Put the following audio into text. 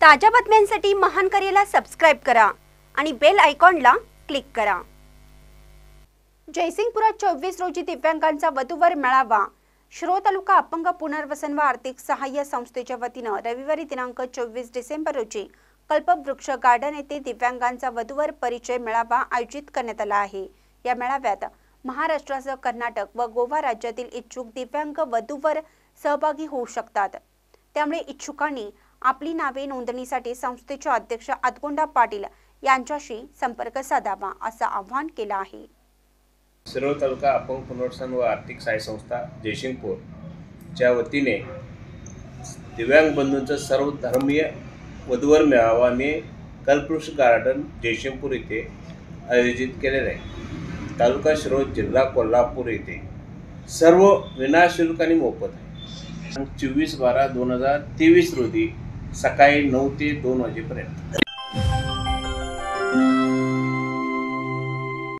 ताज्या बातम्यांसाठी महान करेला सबस्क्राइब करा आणि बेल आयकॉनला क्लिक करा। जयसिंगपुरात 24 रोजी दिव्यांगांचा वधूवर मेळावा शिरोळ तालुका अपंग पुनर्वसन व आर्थिक सहाय्य संस्थेच्या वतीने रविवारी दिनांक 24 डिसेंबर रोजी कल्पवृक्ष गार्डन येथे दिव्यांगांचा वधूवर परिचय मेळावा आयोजित करण्यात आला आहे। या मेळाव्यात महाराष्ट्रासह कर्नाटक व गोवा राज्यातील इच्छुक दिव्यांग वधूवर सहभागी होऊ शकतात। त्यामुळे इच्छुकांनी आपली नावे नोंदणीसाठी संस्थेचे अध्यक्ष आदगोंडा पाटील यांच्याशी संपर्क साधावा असं आवाहन केलं आहे। शिरोळ तालुका अपंग पुनर्वसन व आर्थिक सहाय्य संस्था जयसिंगपूर च्या वतीने दिव्यांग बंधूंचा सर्व धर्मीय वधूवर मेळावा मी कल्पवृक्ष गार्डन जयसिंगपूर येथे आयोजित केलेला आहे। तालुका शिरोळ जिल्हा कोल्हापूर येथे सर्व विनाशुल्क आणि मोफत आहे। 24/12/2023 रोजी सकाळी 9 ते 2 वाजेपर्यंत।